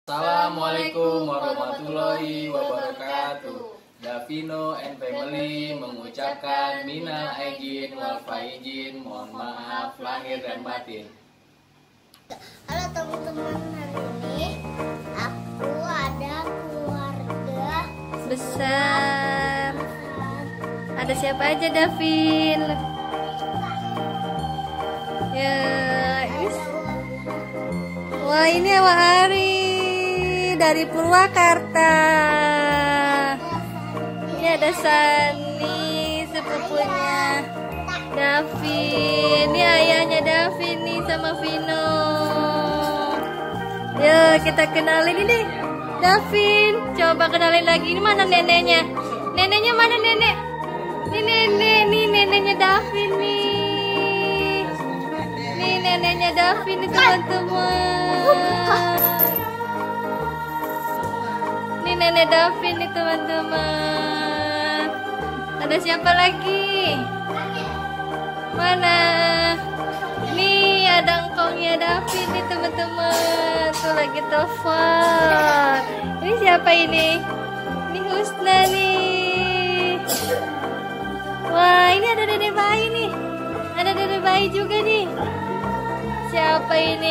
Assalamualaikum warahmatullahi wabarakatuh. Davino and family mengucapkan minal aidin wal faizin, mohon maaf lahir dan batin. Halo teman-teman, hari ini aku ada keluarga besar. Ada siapa aja, Davin? Ya, wah ini Awak Ari dari Purwakarta. Ini ada Sani, sepupunya Davin. Ini ayahnya Davin nih sama Vino. Yuk kita kenalin ini Davin. Coba kenalin lagi. Ini mana neneknya? Neneknya mana nenek? Ini nenek, nih neneknya Davin nih. Nih neneknya Davin nih teman-teman. Ini nenek Davin nih teman-teman. Ada siapa lagi? Mana? Nih ada engkongnya Davin nih teman-teman. Tuh lagi telepon. Ini siapa ini? Ini Husna nih. Wah ini ada dedek bayi nih. Ada dedek bayi juga nih. Siapa ini?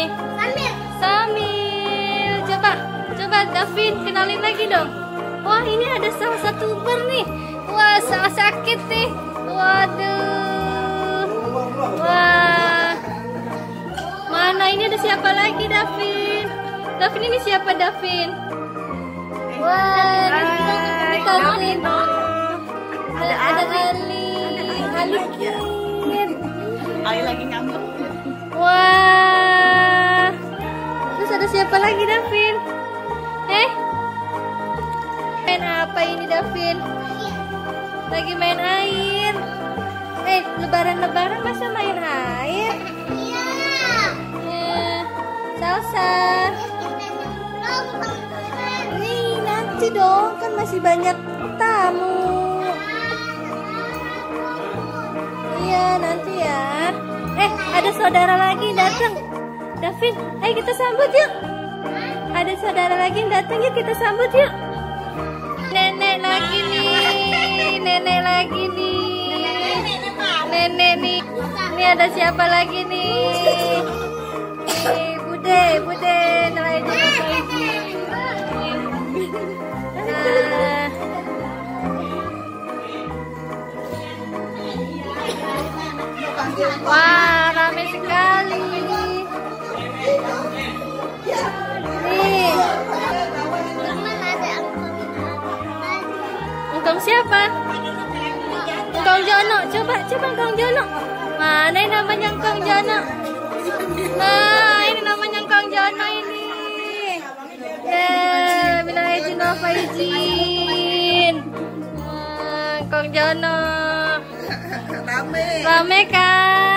Samil. Coba Davin kenalin lagi dong. Wah ini ada salah satu uber nih. Wah salah sakit nih. Waduh. Wah. Mana ini ada siapa lagi Davin? Davin ini siapa Davin? Wah ini Davin. Ada Ali. Ali lagi ngambek. Wah. Terus ada siapa lagi Davin? Main apa ini Davin? Lagi main air. Lebaran masa main air? Iya. Salsa. Nih nanti dong, kan masih banyak tamu. Iya nanti ya. Ada saudara lagi datang. Davin, ayo kita sambut yuk. Ada saudara lagi yang datang, yuk kita sambut yuk. Nenek lagi nih. Nenek lagi nih. Nenek nih. Ini ada siapa lagi nih? Bude, nelayan apa ini? Wah, rame sekali. Nih. Engkong siapa? Engkong Jono. Coba Engkong Jono. Mana yang namanya Engkong Jono? Nah, ini namanya Engkong Jono ini. Minal aidin wal faizin. Engkong Jono. Rame kan?